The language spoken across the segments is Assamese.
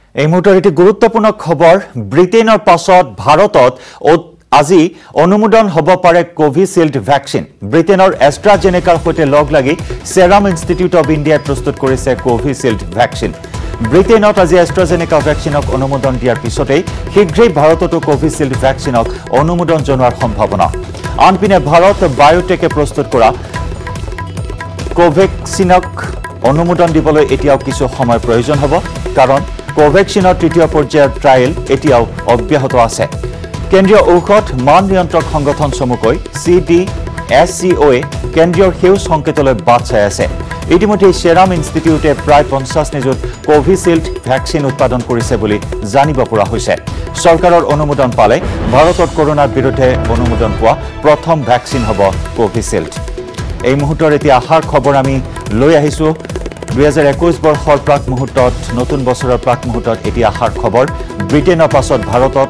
এই মুহূৰ্তৰ এটি গুৰুত্বপূৰ্ণ খবৰ ব্ৰিটেইনৰ পাছত ভাৰতত আজি অনুমোদন হ'ব পাৰে কোভিশিল্ড ভ্যাকচিন ব্ৰিটেইনৰ এষ্ট্ৰাজেনেকাৰ সৈতে লগ লাগি সেৰাম ইনষ্টিটিউট অফ ইণ্ডিয়াই প্ৰস্তুত কৰিছে কোভিশিল্ড ভ্যাকচিন ব্ৰিটেইনত আজি এষ্ট্ৰাজেনেকা ভ্যাকচিনক অনুমোদন দিয়াৰ পিছতেই শীঘ্ৰেই ভাৰততো কোভিশিল্ড ভ্যাকচিনক অনুমোদন জনোৱাৰ সম্ভাৱনা আনপিনে ভাৰত বায়োটেকে প্ৰস্তুত কৰা কোভেক্সিনক অনুমোদন দিবলৈ এতিয়াও কিছু সময় প্ৰয়োজন হ'ব কাৰণ কোভেক্সিনৰ তৃতীয় পৰ্যায়ৰ ট্ৰায়েল এতিয়াও অব্যাহত আছে কেন্দ্ৰীয় ঔষধ মান নিয়ন্ত্ৰক সংগঠন চমুকৈ CDSCOয়ে কেন্দ্ৰীয় সেউজ সংকেতলৈ বাট চাই আছে ইতিমধ্যে সেৰাম ইনষ্টিটিউটে প্ৰায় 50 নিযুত কোভিশিল্ড ভ্যাকচিন উৎপাদন কৰিছে বুলি জানিব পৰা হৈছে চৰকাৰৰ অনুমোদন পালে ভাৰতত কৰোনাৰ বিৰুদ্ধে অনুমোদন পোৱা প্ৰথম ভ্যাকচিন হ'ব কোভিশিল্ড এই মুহূৰ্তৰ এতিয়া আহাৰ খবৰ আমি লৈ আহিছো 2021 বৰ্ষৰ প্ৰাক মুহূৰ্তত নতুন বছৰৰ প্ৰাক মুহূৰ্তত এতিয়া আহাৰ খবৰ ব্ৰিটেইনৰ পাছত ভাৰতত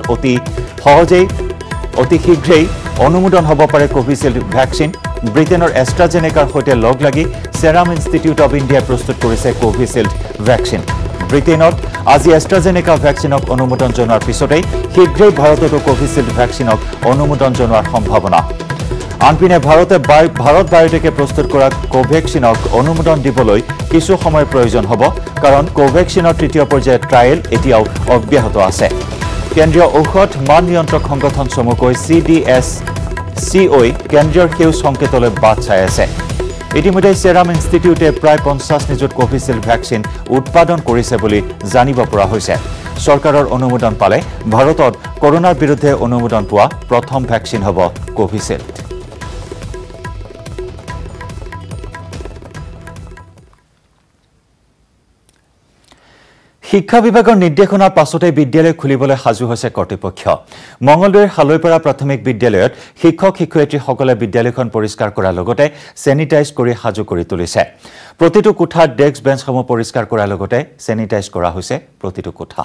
অতি শীঘ্ৰেই অনুমোদন হ'ব পাৰে কোভিশিল্ড ভ্যাকচিন ব্ৰিটেইনৰ এষ্ট্ৰাজেনেকাৰ সৈতে লগ লাগি সেৰাম ইনষ্টিটিউট অফ ইণ্ডিয়াই প্ৰস্তুত কৰিছে কোভিশিল্ড ভ্যাকচিন ব্ৰিটেইনত আজি এষ্ট্ৰাজেনেকা ভ্যাকচিনক অনুমোদন জনোৱাৰ পিছতেই শীঘ্ৰেই ভাৰততো কোভিশিল্ড ভ্যাকচিনক অনুমোদন জনোৱাৰ সম্ভাৱনা আনপিনে ভাৰত বায়োটেকে প্ৰস্তুত কৰা কোভেক্সিনক অনুমোদন দিবলৈ কিছু সময় প্ৰয়োজন হ'ব কাৰণ কোভেক্সিনৰ তৃতীয় পৰ্যায়ৰ ট্ৰায়েল এতিয়াও অব্যাহত আছে কেন্দ্ৰীয় ঔষধ মান নিয়ন্ত্ৰক সংগঠন চমুকৈ CDSCOয়ে কেন্দ্ৰীয় সেউজ সংকেতলৈ বাট চাই আছে ইতিমধ্যে সেৰাম ইনষ্টিটিউটে প্ৰায় 50 নিযুত কোভিশিল্ড ভ্যাকচিন উৎপাদন কৰিছে বুলি জানিব পৰা হৈছে চৰকাৰৰ অনুমোদন পালে ভাৰতত কৰোনাৰ বিৰুদ্ধে অনুমোদন পোৱা প্ৰথম ভ্যাকচিন হ'ব কোভিশিল্ড শিক্ষা বিভাগৰ নিৰ্দেশনাৰ পাছতে বিদ্যালয় খুলিবলৈ সাজু হৈছে কৰ্তৃপক্ষ মঙ্গলদৈৰ হালৈপাৰা প্ৰাথমিক বিদ্যালয়ত শিক্ষক শিক্ষয়িত্ৰীসকলে বিদ্যালয়খন পৰিষ্কাৰ কৰাৰ লগতে স্যানিটাইজ কৰি সাজু কৰি তুলিছে প্ৰতিটো কোঠাৰ ডেস্ক বেঞ্চসমূহ পৰিষ্কাৰ কৰাৰ লগতে স্যানিটাইজ কৰা হৈছে প্ৰতিটো কোঠা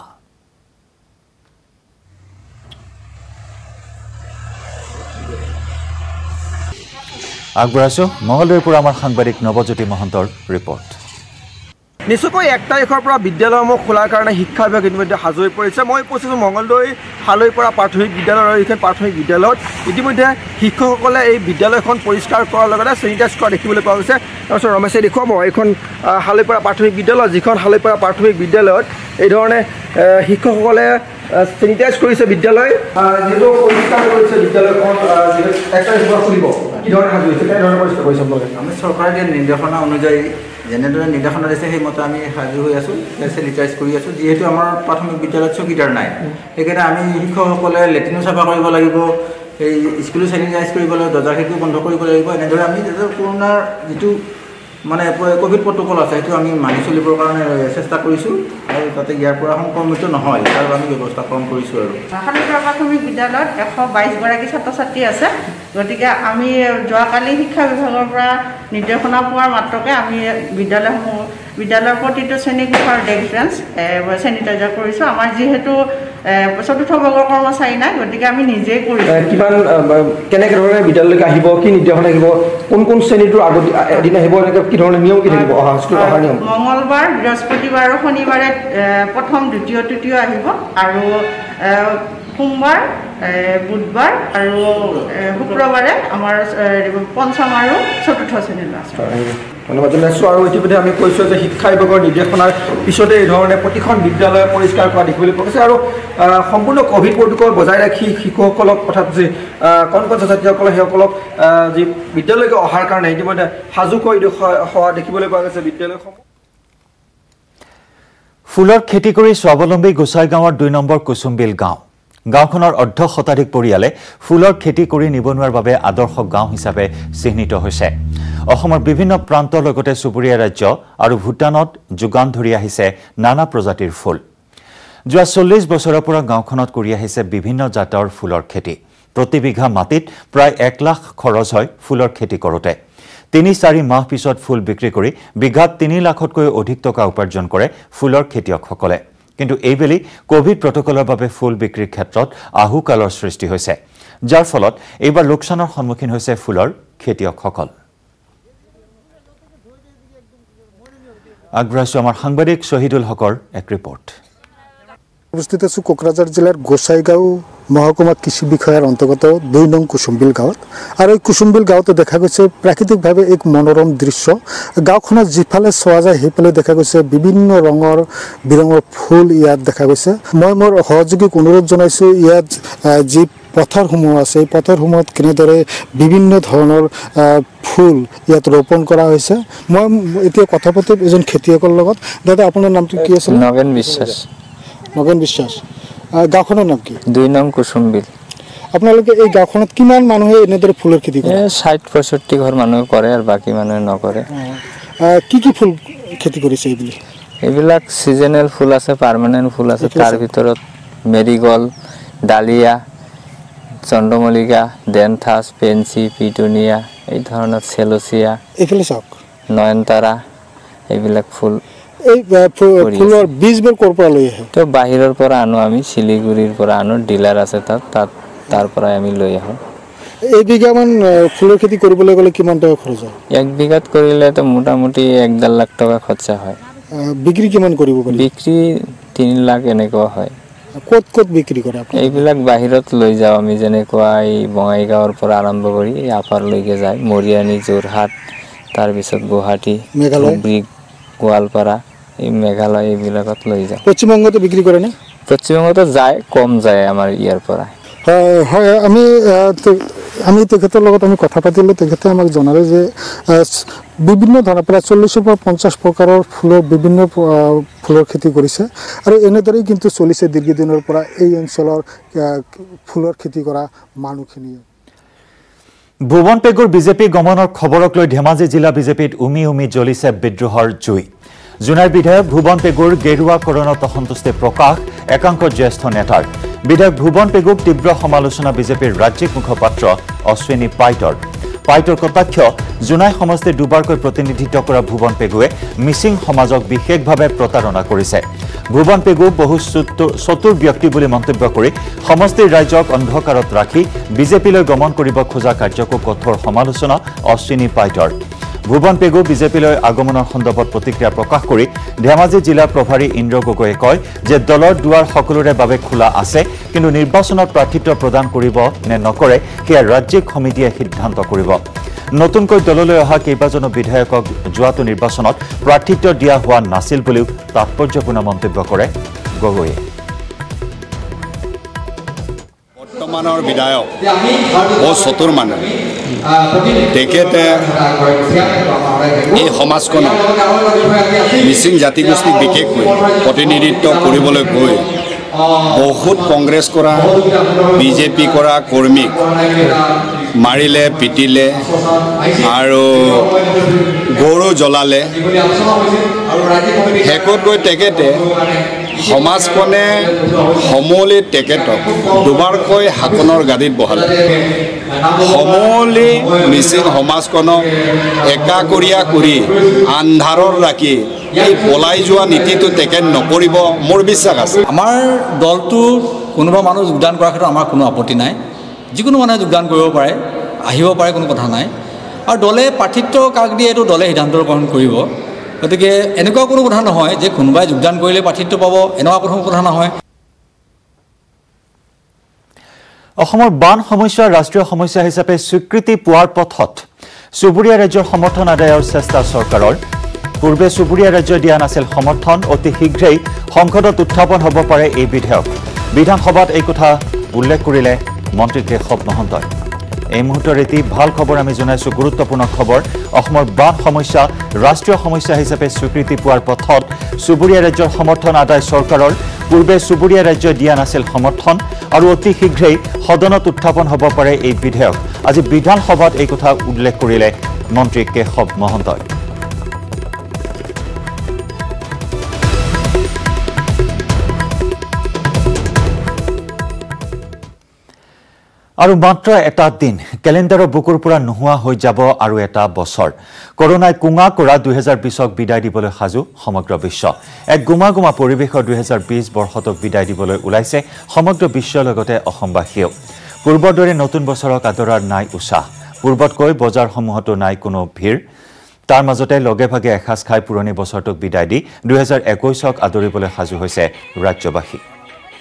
আগবঢ়াইছো মঙ্গলদৈৰ পৰা আমাৰ সাংবাদিক নৱজ্যোতি মহন্তৰ ৰিপৰ্ট নিশ্চয়কৈ 1 তাৰিখৰ পৰা বিদ্যালয়সমূহ খোলাৰ কাৰণে শিক্ষা বিভাগ ইতিমধ্যে সাজু হৈ পৰিছে মই উপস্থিত মঙ্গলদৈ হালৈপাৰা প্ৰাথমিক বিদ্যালয়ৰ এইখন প্ৰাথমিক বিদ্যালয়ত ইতিমধ্যে শিক্ষকসকলে এই বিদ্যালয়খন পৰিষ্কাৰ কৰাৰ লগতে স্যানিটাইজ কৰা দেখিবলৈ পোৱা গৈছে তাৰপিছত ৰমেশে দেখুৱাব এইখন হালৈপাৰা প্ৰাথমিক বিদ্যালয় যিখন হালৈপাৰা প্ৰাথমিক বিদ্যালয়ত এই ধৰণে শিক্ষকসকলে স্যানিটাইজ কৰিছে বিদ্যালয় যেটো পৰিষ্কাৰ কৰিছে বিদ্যালয়খন 1 তাৰিখৰ পৰা খুলিব কি ধৰণে সাজু হৈছে কেনে ধৰণে পৰিষ্কাৰ কৰিছে আমি চৰকাৰে দিয়া নিৰ্দেশনা অনুযায়ী যেনেদৰে নিৰ্দেশনা দিছে সেই মতে আমি সাজু হৈ আছোঁ স্যানিটাইজ কৰি আছোঁ যিহেতু আমাৰ প্ৰাথমিক বিদ্যালয়ত চকীদাৰ নাই সেইকাৰণে আমি শিক্ষকসকলে লেট্ৰিনো চাফা কৰিব লাগিব এই স্কুলো স্যানিটাইজ কৰিব লাগিব দৰ্জা খিৰিকী বন্ধ কৰিব লাগিব এনেদৰে আমি কৰোনাৰ যিটো মানে কোভিড প্ৰট'কল আছে সেইটো আমি মানি চলিবৰ কাৰণে চেষ্টা কৰিছোঁ আৰু তাতে ইয়াৰ পৰা সংক্ৰমিত নহয় তাৰ আমি ব্যৱস্থা গ্ৰহণ কৰিছোঁ আৰু হালৈপাৰা প্ৰাথমিক বিদ্যালয়ত 122 গৰাকী ছাত্ৰ ছাত্ৰী আছে গতিকে আমি যোৱাকালি শিক্ষা বিভাগৰ পৰা নিৰ্দেশনা পোৱাৰ মাত্ৰকে আমি বিদ্যালয়ৰ প্ৰতিটো শ্ৰেণীকোঠাৰ ডেস্ক বেঞ্চ স্যানিটাইজাৰ কৰিছোঁ আমাৰ যিহেতু চতুৰ্থ বৰ্গৰ কৰ্মচাৰী নাই গতিকে আমি নিজেই কৰিছোঁ কিমান কেনেকৈ ধৰণে বিদ্যালয়লৈ আহিব কি নিৰ্দেশনা আহিব কোন শ্ৰেণীটোৰ আগত এদিন আহিব এনেকৈ কি ধৰণে নিয়ম কি থাকিব অহা নিয়ম মঙ্গলবাৰ বৃহস্পতিবাৰ আৰু শনিবাৰে প্ৰথম দ্বিতীয় তৃতীয় আহিব আৰু সোমবাৰ বুধবাৰ আৰু শুক্ৰবাৰে আমাৰ পঞ্চম আৰু চতুৰ্থ শ্ৰেণীৰ আছে ধন্যবাদ জনাইছোঁ আৰু ইতিমধ্যে আমি কৈছোঁ যে শিক্ষা বিভাগৰ নিৰ্দেশনাৰ পিছতে এই ধৰণে প্ৰতিখন বিদ্যালয় পৰিষ্কাৰ কৰা দেখিবলৈ পোৱা গৈছে আৰু সম্পূৰ্ণ কোভিড প্ৰট'কল বজাই ৰাখি শিশুসকলক অৰ্থাৎ যি কণ ছাত্ৰীসকলে সেইসকলক যি বিদ্যালয়লৈ অহাৰ কাৰণে ইতিমধ্যে সাজু কৰি হোৱা দেখিবলৈ পোৱা গৈছে বিদ্যালয়সমূহ ফুলৰ খেতি কৰি স্বাৱলম্বী গোসাইগাঁৱৰ 2 নম্বৰ কুসুমবিল গাঁওখনৰ অৰ্ধ শতাধিক পৰিয়ালে ফুলৰ খেতি কৰি নিবনুৱাৰ বাবে আদৰ্শ গাঁও হিচাপে চিহ্নিত হৈছে অসমৰ বিভিন্ন প্ৰান্তৰ লগতে চুবুৰীয়া ৰাজ্য আৰু ভূটানত যোগান ধৰি আহিছে নানা প্ৰজাতিৰ ফুল যোৱা 40 বছৰৰ পৰা গাঁওখনত কৰি আহিছে বিভিন্ন জাতৰ ফুলৰ খেতি প্ৰতি বিঘা মাটিত প্ৰায় 1 লাখ খৰচ হয় ফুলৰ খেতি কৰোতে 3-4 মাহ পিছত ফুল বিক্ৰী কৰি বিঘাত 3 লাখতকৈ অধিক টকা উপাৰ্জন কৰে ফুলৰ খেতিয়কসকলে কিন্তু এইবেলি কোভিড প্ৰট'কলৰ বাবে ফুল বিক্ৰীৰ ক্ষেত্ৰত আহুকালৰ সৃষ্টি হৈছে যাৰ ফলত এইবাৰ লোকচানৰ সন্মুখীন হৈছে ফুলৰ খেতিয়কসকল আগবঢ়াইছোঁ আমাৰ সাংবাদিক শহীদুল হকৰ এক ৰিপৰ্ট উপস্থিত আছো কোকৰাঝাৰ জিলাৰ গোসাইগাঁও মহকুমা কৃষি বিষয়াৰ অন্তৰ্গত 2 নং কুসুমবিল গাঁৱত আৰু এই কুসুমবিল গাঁৱত দেখা গৈছে প্ৰাকৃতিকভাৱে এক মনোৰম দৃশ্য গাঁওখনত যিফালে চোৱা যায় সেইফালে দেখা গৈছে বিভিন্ন ৰঙৰ বিৰঙৰ ফুল ইয়াত দেখা গৈছে মই মোৰ সহযোগীক অনুৰোধ জনাইছো ইয়াত যি পথাৰসমূহ আছে এই পথাৰসমূহত কেনেদৰে বিভিন্ন ধৰণৰ ফুল ইয়াত ৰোপণ কৰা হৈছে মই এতিয়া কথা পাতিম এজন খেতিয়কৰ লগত দাদা আপোনাৰ নামটো কি আছিল নগেন বিশ্বাস নগেন বিশ্বাস গাঁওখনৰ নাম কি 2 নং কুসুমবিল আপোনালোকে এই গাঁওখনত কিমান মানুহে এনেদৰে ফুলৰ খেতি কৰে 60-65 ঘৰ মানুহ কৰে আৰু বাকি মানুহে নকৰে কি ফুল খেতি কৰিছে এইবিলাক সিজনেল ফুল আছে পার্মানেন্ট ফুল আছে তাৰ ভিতৰত মেৰিগল্ড ডালিয়া চন্দ্ৰমল্লিকা ডেন্থাছ পেন্সি পিটুনিয়া এই ধৰণৰ সেলোসিয়া এইফালে চাওক নয়নতাৰা এইবিলাক ফুল এই ফুলৰ বীজবোৰ ক'ৰ পৰা লৈ আহে তো বাহিৰৰ পৰা আনো আমি শিলিগুৰিৰ পৰা আনো ডিলাৰ আছে তাত তাৰ পৰা আমি লৈ আহো এই বিঘামান ফুলৰ খেতি কৰিবলৈ গ'লে কিমান টকা খৰচ হয় এক বিঘাত কৰিলে তো মোটামুটি 1.5 লাখ টকা খৰচা হয় বিক্ৰী কিমান কৰিব পাৰি বিক্ৰী 3 লাখ এনেকুৱা হয় ক'ত বিক্ৰী কৰে আপুনি এইবিলাক বাহিৰত লৈ যাওঁ আমি যেনেকুৱা এই বঙাইগাঁৱৰ পৰা আৰম্ভ কৰি আপাৰলৈকে যায় মৰিয়ানি যোৰহাট তাৰ পিছত গুৱাহাটী মেঘালয় গোৱালপাৰা এই মেঘালয় এইবিলাকত লৈ যাওঁ পশ্চিমবংগতো বিক্ৰী কৰে নে পশ্চিমবংগতো যায় কম যায় আমাৰ ইয়াৰ পৰা হয় আমি তেখেতৰ লগত আমি কথা পাতিলোঁ তেখেতে আমাক জনালে যে বিভিন্ন ধৰণৰ প্ৰায় 40 পৰা 50 প্ৰকাৰৰ ফুলৰ বিভিন্ন ফুলৰ খেতি কৰিছে আৰু এনেদৰেই কিন্তু চলিছে দীৰ্ঘদিনৰ পৰা এই অঞ্চলৰ ফুলৰ খেতি কৰা মানুহখিনিয়ে ভুৱন পেগুৰ বিজেপি গমনৰ খবৰক লৈ ধেমাজি জিলা বিজেপিত উমি জ্বলিছে বিদ্ৰোহৰ জুই জুনাইৰ বিধায়ক ভুৱন পেগুৰ গেৰুৱাকৰণত অসন্তুষ্টি প্ৰকাশ একাংশ জ্যেষ্ঠ নেতাৰ বিধায়ক ভুৱন পেগুক তীব্ৰ সমালোচনা বিজেপিৰ ৰাজ্যিক মুখপাত্ৰ অশ্বিনী পাইটৰ কটাক্ষ জুনাই সমষ্টিৰ দুবাৰকৈ প্ৰতিনিধিত্ব কৰা ভুৱন পেগুৱে মিচিং সমাজক বিশেষভাৱে প্ৰতাৰণা কৰিছে ভুৱন পেগু বহু চতুৰ ব্যক্তি বুলি মন্তব্য কৰি সমষ্টিৰ ৰাজ্যক অন্ধকাৰত ৰাখি বিজেপিলৈ গমন কৰিব খোজা কাৰ্যকো কঠোৰ সমালোচনা অশ্বিনী পাইটৰ ভুৱন পেগু বিজেপিলৈ আগমনৰ সন্দৰ্ভত প্ৰতিক্ৰিয়া প্ৰকাশ কৰি ধেমাজি জিলা প্ৰভাৰী ইন্দ্ৰ গগৈয়ে কয় যে দলৰ দুৱাৰ সকলোৰে বাবে খোলা আছে কিন্তু নিৰ্বাচনত প্ৰাৰ্থিত্ব প্ৰদান কৰিব নে নকৰে সেয়া ৰাজ্যিক সমিতিয়ে সিদ্ধান্ত কৰিব নতুনকৈ দললৈ অহা কেইবাজনো বিধায়কক যোৱাটো নিৰ্বাচনত প্ৰাৰ্থিত্ব দিয়া হোৱা নাছিল বুলিও তাৎপৰ্যপূৰ্ণ মন্তব্য কৰে গগৈয়ে বৰ্তমানৰ বিধায়ক বহুত চতুৰ মানুহ তেখেতে এই সমাজখনক মিচিং জাতিগোষ্ঠীক বিশেষকৈ প্ৰতিনিধিত্ব কৰিবলৈ গৈ বহুত কংগ্ৰেছ কৰা বিজেপি কৰা কৰ্মীক মাৰিলে পিটিলে আৰু গৰু জ্বলালে শেষত গৈ তেখেতে সমাজখনে সমূলি তেখেতক দুবাৰকৈ শাসনৰ গাদীত বহালে সমূলি মিচিং সমাজখনক একাকৰীয়া কৰি আন্ধাৰত ৰাখি এই পলাই যোৱা নীতিটো তেখেত নকৰিব মোৰ বিশ্বাস আছে আমাৰ দলটো কোনোবা মানুহ যোগদান কৰাৰ ক্ষেত্ৰত আমাৰ কোনো আপত্তি নাই যিকোনো মানুহে যোগদান কৰিব পাৰে আহিব পাৰে কোনো কথা নাই আৰু দলে প্ৰাৰ্থিত্ব কাক দিয়ে এইটো দলে সিদ্ধান্ত গ্ৰহণ কৰিব গতিকে এনেকুৱা কোনো কথা নহয় যে কোনোবাই যোগদান কৰিলে প্ৰাৰ্থিত্ব পাব এনেকুৱা কোনো কথা নহয় অসমৰ বান সমস্যা ৰাষ্ট্ৰীয় সমস্যা হিচাপে স্বীকৃতি পোৱাৰ পথত চুবুৰীয়া ৰাজ্যৰ সমৰ্থন আদায়ৰ চেষ্টা চৰকাৰৰ পূৰ্বে চুবুৰীয়া ৰাজ্যই দিয়া নাছিল সমৰ্থন অতি শীঘ্ৰেই সংসদত উত্থাপন হ'ব পাৰে এই বিধেয়ক বিধানসভাত এই কথা উল্লেখ কৰিলে মন্ত্ৰী কেশৱ মহন্তই এই মুহূৰ্তৰ এটি ভাল খবৰ আমি জনাইছো গুৰুত্বপূৰ্ণ খবৰ অসমৰ বান সমস্যা ৰাষ্ট্ৰীয় সমস্যা হিচাপে স্বীকৃতি পোৱাৰ পথত চুবুৰীয়া ৰাজ্যৰ সমৰ্থন আদায় চৰকাৰৰ পূৰ্বে চুবুৰীয়া ৰাজ্যই দিয়া নাছিল সমৰ্থন আৰু অতি শীঘ্ৰেই সদনত উত্থাপন হ'ব পাৰে এই বিধেয়ক আজি বিধানসভাত এই কথা উল্লেখ কৰিলে মন্ত্ৰী কেশৱ মহন্তই আৰু মাত্ৰ এটা দিন ক্যালেণ্ডাৰৰ বুকুৰ পৰা নোহোৱা হৈ যাব আৰু এটা বছৰ কৰোনাই কুঙা কৰা 2020ক বিদায় দিবলৈ সাজু সমগ্ৰ বিশ্ব এক গুমাগুমা পৰিৱেশৰ 2020 বৰ্ষটোক বিদায় দিবলৈ ওলাইছে সমগ্ৰ বিশ্বৰ লগতে অসমবাসীও পূৰ্বৰ দৰে নতুন বছৰক আদৰাৰ নাই উৎসাহ পূৰ্বতকৈ বজাৰসমূহতো নাই কোনো ভিৰ তাৰ মাজতে লগে ভাগে এখাজ খাই পুৰণি বছৰটোক বিদায় দি 2021ক আদৰিবলৈ সাজু হৈছে ৰাজ্যবাসী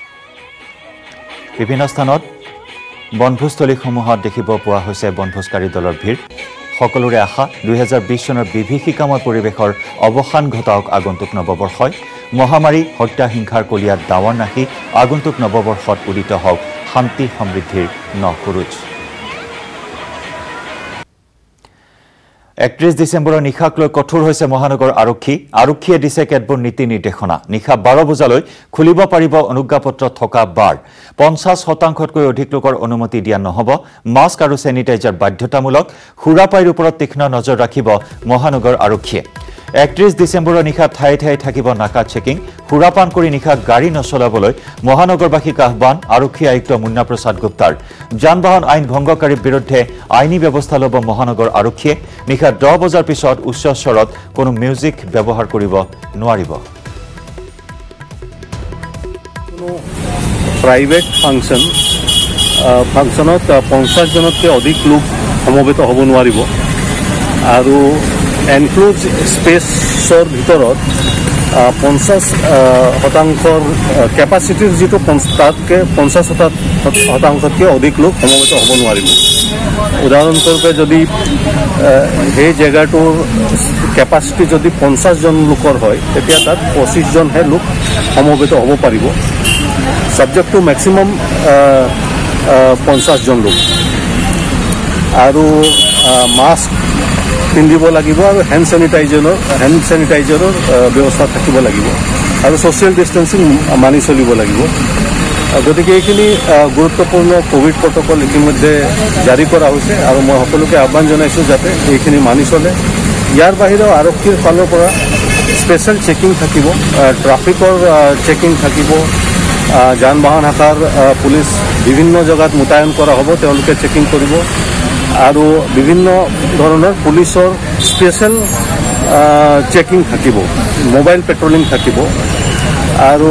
বিভিন্ন স্থানত বনভোজস্থলীসমূহত দেখিব পোৱা হৈছে বনভোজকাৰী দলৰ ভিৰ। সকলোৰে আশা 2020 চনৰ বিভীষিকাময় পৰিৱেশৰ অৱসান ঘটাওক আগন্তুক নৱবৰ্ষই। মহামাৰী হত্যা হিংসাৰ কলিয়াত ডাৱৰ নাহি আগন্তুক নৱবৰ্ষত উদিত হওক শান্তি সমৃদ্ধিৰ নখুৰুজ। 31 ডিচেম্বৰৰ নিশাক লৈ কঠোৰ হৈছে মহানগৰ আৰক্ষী। আৰক্ষীয়ে দিছে কেতবোৰ নীতি নিৰ্দেশনা। নিশা 12 বজালৈ খুলিব পাৰিব অনুজ্ঞাপত্ৰ থকা বাৰ। 50% অধিক লোকৰ অনুমতি দিয়া নহ'ব। মাস্ক আৰু চেনিটাইজাৰ বাধ্যতামূলক। সুৰাপাইৰ ওপৰত তীক্ষ্ণ নজৰ ৰাখিব মহানগৰ আৰক্ষীয়ে। 31 ডিচেম্বৰৰ নিশা ঠায়ে ঠায়ে থাকিব নাকা চেকিং। সুৰাপান কৰি নিশা গাড়ী নচলাবলৈ মহানগৰবাসীক আহ্বান আৰক্ষী আয়ুক্ত মুন্না প্ৰসাদ গুপ্তাৰ। যান বাহন আইন ভংগকাৰীৰ বিৰুদ্ধে আইনী ব্যৱস্থা ল'ব মহানগৰ আৰক্ষীয়ে। নিশা 10 বজাৰ পিছত উচ্চ স্বৰত কোনো মিউজিক ব্যৱহাৰ কৰিব নোৱাৰিব। প্ৰাইভেট ফাংচনত 50 জনতকৈ অধিক লোক সমবেত হ'ব নোৱাৰিব আৰু এনক্লোজ স্পেচৰ ভিতৰত 50% কেপাচিটিৰ যিটো তাতকৈ 50%তকৈ অধিক লোক সমবেত হ'ব নোৱাৰিব। উদাহৰণস্বৰূপে যদি সেই জেগাটোৰ কেপাচিটি যদি 50 জন লোকৰ হয় তেতিয়া তাত 25 জনহে লোক সমবেত হ'ব পাৰিব। ছাবজেক্ট টু মেক্সিমাম 50 জন লোক আৰু মাস্ক পিন্ধিব লাগিব আৰু হেণ্ড চেনিটাইজাৰৰ ব্যৱস্থা থাকিব লাগিব আৰু ছ'চিয়েল ডিষ্টেঞ্চিং মানি চলিব লাগিব। গতিকে এইখিনি গুৰুত্বপূৰ্ণ কোভিড প্ৰট'কল ইতিমধ্যে জাৰি কৰা হৈছে আৰু মই সকলোকে আহ্বান জনাইছোঁ যাতে এইখিনি মানি চলে। ইয়াৰ বাহিৰেও আৰক্ষীৰ ফালৰ পৰা স্পেচিয়েল চেকিং থাকিব, ট্ৰাফিকৰ চেকিং থাকিব, যান বাহন শাখাৰ পুলিচ বিভিন্ন জেগাত মোতায়েন কৰা হ'ব, তেওঁলোকে চেকিং কৰিব আৰু বিভিন্ন ধৰণৰ পুলিচৰ স্পেচিয়েল চেকিং থাকিব, মোবাইল পেট্ৰলিং থাকিব আৰু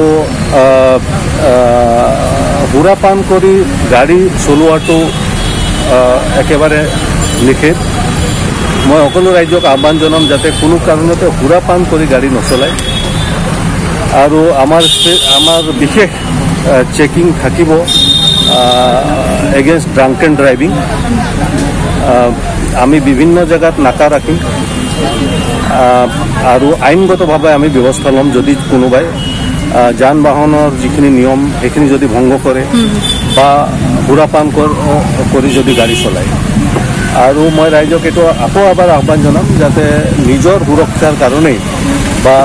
সুৰাপান কৰি গাড়ী চলোৱাটো একেবাৰে নিষেধ। মই সকলো ৰাইজক আহ্বান জনাম যাতে কোনো কাৰণতে সুৰাপান কৰি গাড়ী নচলায় আৰু আমাৰ বিশেষ চেকিং থাকিব এগেইনষ্ট ড্ৰাংক এণ্ড ড্ৰাইভিং। আমি বিভিন্ন জেগাত নাকা ৰাখিম আৰু আইনগতভাৱে আমি ব্যৱস্থা ল'ম যদি কোনোবাই যান বাহনৰ যিখিনি নিয়ম সেইখিনি যদি ভংগ কৰে বা সুৰাপান কৰি যদি গাড়ী চলায়। আৰু মই ৰাইজক এইটো আকৌ এবাৰ আহ্বান জনাম যাতে নিজৰ সুৰক্ষাৰ কাৰণেই বা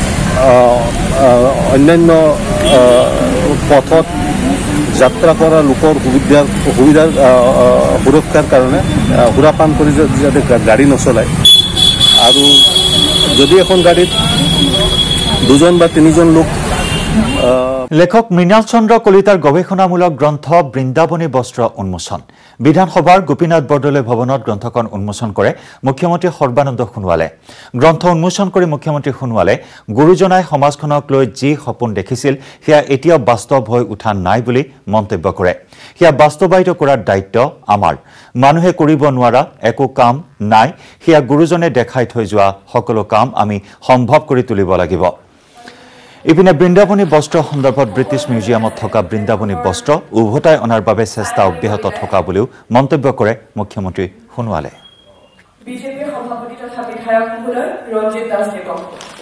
অন্যান্য পথত যাত্ৰা কৰা লোকৰ সুবিধাৰ সুৰক্ষাৰ কাৰণে সুৰাপান কৰি যাতে গাড়ী নচলায় আৰু যদি এখন গাড়ীত 2জন বা 3জন লোক। লেখক মৃণাল চন্দ্ৰ কলিতাৰ গৱেষণামূলক গ্ৰন্থ বৃন্দাবনী বস্ত্ৰ উন্মোচন। বিধানসভাৰ গোপীনাথ বৰদলৈ ভৱনত গ্ৰন্থখন উন্মোচন কৰে মুখ্যমন্ত্ৰী সৰ্বানন্দ সোণোৱালে। গ্ৰন্থ উন্মোচন কৰি মুখ্যমন্ত্ৰী সোণোৱালে গুৰুজনাই সমাজখনক লৈ যি সপোন দেখিছিল সেয়া এতিয়াও বাস্তৱ হৈ উঠা নাই বুলি মন্তব্য কৰে। সেয়া বাস্তৱায়িত কৰাৰ দায়িত্ব আমাৰ। মানুহে কৰিব নোৱাৰা একো কাম নাই, সেয়া গুৰুজনে দেখাই থৈ যোৱা সকলো কাম আমি সম্ভৱ কৰি তুলিব লাগিব। ইপিনে বৃন্দাবনী বস্ত্ৰ সন্দৰ্ভত ব্ৰিটিছ মিউজিয়ামত থকা বৃন্দাবনী বস্ত্ৰ উভতাই অনাৰ বাবে চেষ্টা অব্যাহত থকা বুলিও মন্তব্য কৰে মুখ্যমন্ত্ৰী সোণোৱালে। বিজেপিৰ সভাপতি তথা বিধায়ক মহোদয় ৰঞ্জিত দাস দেৱক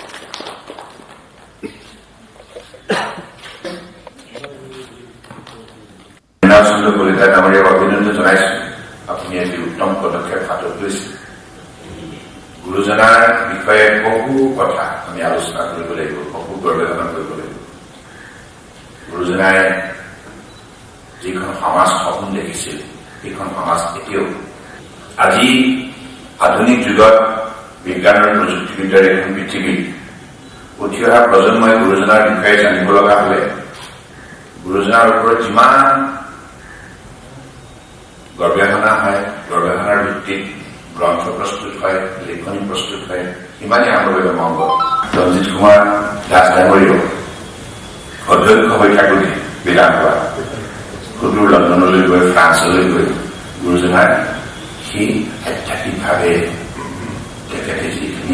মৃণাল চন্দ্ৰ কলিতা ডাঙৰীয়াক অভিনন্দন জনাইছো। আপুনি আজি উত্তম পদক্ষেপ হাতত লৈছে। গুৰুজনাৰ বিষয়ে বহু কথা আমি আলোচনা কৰিব লাগিব, বহু গৱেষণা কৰিব লাগিব। গুৰুজনাই যিখন সমাজ সপোন দেখিছিল সেইখন সমাজ এতিয়াও আজি আধুনিক যুগত বিজ্ঞান আৰু প্ৰযুক্তিবিদ্যাৰ এখন পৃথিৱীত উঠি অহা প্ৰজন্মই গুৰুজনাৰ বিষয়ে জানিব লগা হলে গুৰুজনাৰ ওপৰত যিমান গৱেষণা হয়, গৱেষণাৰ ভিত্তিত গ্ৰন্থ প্ৰস্তুত হয়, লিখনি প্ৰস্তুত হয়, ইমানেই আমাৰ বাবে মংগল। ৰঞ্জিত কুমাৰ দাস ডাঙৰীয়াও অধ্যক্ষ হৈ থাকোঁতে বিধানসভা সুদূৰ লণ্ডনলৈ গৈ ফ্ৰান্সলৈ গৈ গুৰুজনাৰ সেই আধ্যাত্মিকভাৱে তেখেতে যিখিনি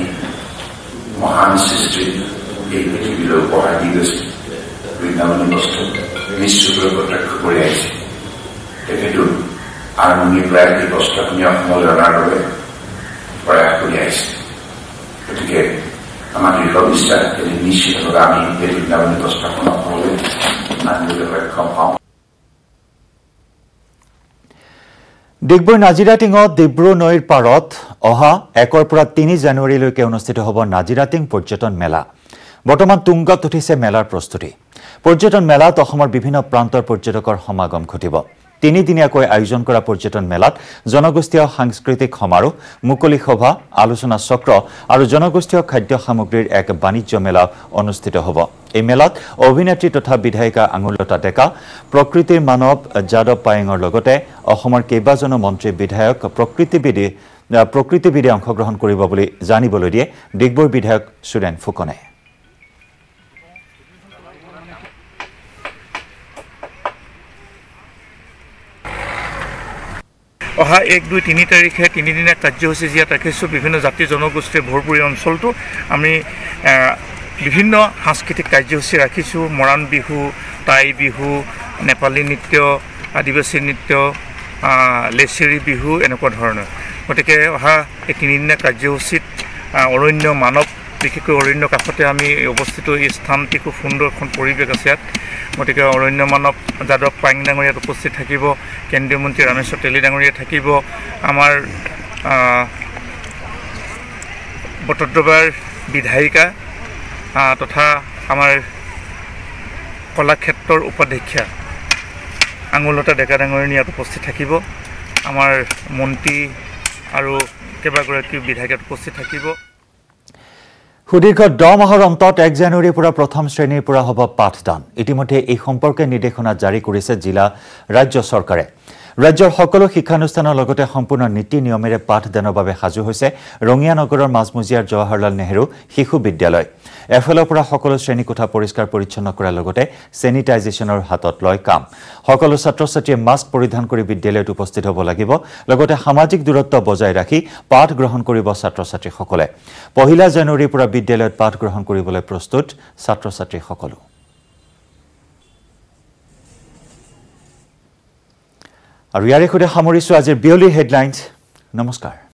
মহান সৃষ্টি এই পৃথিৱীলৈ উপহাৰ দি গৈছে বৃন্দাবনী বস্তু নিশ্চয়কৈ প্ৰত্যক্ষ কৰি আহিছে তেখেতো আৰম্ভণিৰ প্ৰায় এই প্ৰস্তাৱখিনি অসমলৈ অনাৰ বাবে প্ৰয়াস কৰি আহিছে গতিকে আমাৰ দৃঢ় বিশ্বাস যে নিশ্চিতভাৱে আমি এই বৃন্দাবনী প্ৰস্তাৱখন অসমলৈ আনিবলৈ সক্ষম হওঁ ডিগবৈ নাজিৰাটিঙত ডিব্ৰু নৈৰ পাৰত অহা 1 পৰা 3 জানুৱাৰীলৈকে অনুষ্ঠিত হ'ব নাজিৰাটিং পৰ্যটন মেলা বৰ্তমান তুংগত উঠিছে মেলাৰ প্ৰস্তুতি পৰ্যটন মেলাত অসমৰ বিভিন্ন প্ৰান্তৰ পৰ্যটকৰ সমাগম ঘটিব 3 দিনীয়াকৈ আয়োজন কৰা পৰ্যটন মেলাত জনগোষ্ঠীয় সাংস্কৃতিক সমাৰোহ মুকলি সভা আলোচনা চক্ৰ আৰু জনগোষ্ঠীয় খাদ্য সামগ্ৰীৰ এক বাণিজ্য মেলা অনুষ্ঠিত হ'ব এই মেলাত অভিনেত্ৰী তথা বিধায়িকা আঙুলতা ডেকা প্ৰকৃতিৰ মানৱ যাদৱ পায়েঙৰ লগতে অসমৰ কেইবাজনো মন্ত্ৰী বিধায়ক প্ৰকৃতিবিদে অংশগ্ৰহণ কৰিব বুলি জানিবলৈ দিয়ে ডিগবৈৰ বিধায়ক সুৰেন ফুকনে অহা 1, 2, 3 তাৰিখে 3 দিনীয়া কাৰ্যসূচী জিয়াত ৰাখিছোঁ বিভিন্ন জাতি জনগোষ্ঠীৰ ভৰপূৰ অঞ্চলটো আমি বিভিন্ন সাংস্কৃতিক কাৰ্যসূচী ৰাখিছোঁ মৰাণ বিহু টাই বিহু নেপালী নৃত্য আদিবাসী নৃত্য লেচেৰি বিহু এনেকুৱা ধৰণৰ গতিকে অহা এই 3 দিনীয়া কাৰ্যসূচীত অৰণ্য মানৱ বিশেষকৈ অৰণ্য কাষতে আমি অৱস্থিত এই স্থানটি খুব সুন্দৰ এখন পৰিৱেশ আছে ইয়াত গতিকে অৰণ্য মানৱ যাদৱ পায়েং ডাঙৰীয়াত উপস্থিত থাকিব কেন্দ্ৰীয় মন্ত্ৰী ৰামেশ্বৰ তেলী ডাঙৰীয়া থাকিব আমাৰ বটদ্ৰৱাৰ বিধায়িকা তথা আমাৰ কলাক্ষেত্ৰৰ উপাধ্যক্ষা আঙুলতা ডেকা ডাঙৰীয়া ইয়াত উপস্থিত থাকিব আমাৰ মন্ত্ৰী আৰু কেইবাগৰাকী বিধায়ক উপস্থিত থাকিব সুদীৰ্ঘ 10 মাহৰ অন্তত 1 জানুৱাৰীৰ পৰা প্ৰথম শ্ৰেণীৰ পৰা হ'ব পাঠদান ইতিমধ্যে এই সম্পৰ্কে নিৰ্দেশনা জাৰি কৰিছে জিলা ৰাজ্য চৰকাৰে ৰাজ্যৰ সকলো শিক্ষানুষ্ঠানৰ লগতে সম্পূৰ্ণ নীতি নিয়মেৰে পাঠদানৰ বাবে সাজু হৈছে ৰঙিয়া নগৰৰ মাজমজিয়াৰ জৱাহৰলাল নেহৰু শিশু বিদ্যালয় এফালৰ পৰা সকলো শ্ৰেণী কোঠা পৰিষ্কাৰ পৰিচ্ছন্ন কৰাৰ লগতে চেনিটাইজেশ্যনৰ হাতত লয় কাম সকলো ছাত্ৰ-ছাত্ৰীয়ে মাস্ক পৰিধান কৰি বিদ্যালয়ত উপস্থিত হ'ব লাগিব লগতে সামাজিক দূৰত্ব বজাই ৰাখি পাঠ গ্ৰহণ কৰিব ছাত্ৰ-ছাত্ৰীসকলে 1 জানুৱাৰীৰ পৰা বিদ্যালয়ত পাঠ গ্ৰহণ কৰিবলৈ প্ৰস্তুত ছাত্ৰ-ছাত্ৰীসকলো আৰু ইয়াৰে সৈতে সামৰিছোঁ আজিৰ বিয়লিৰ হেডলাইন্স নমস্কাৰ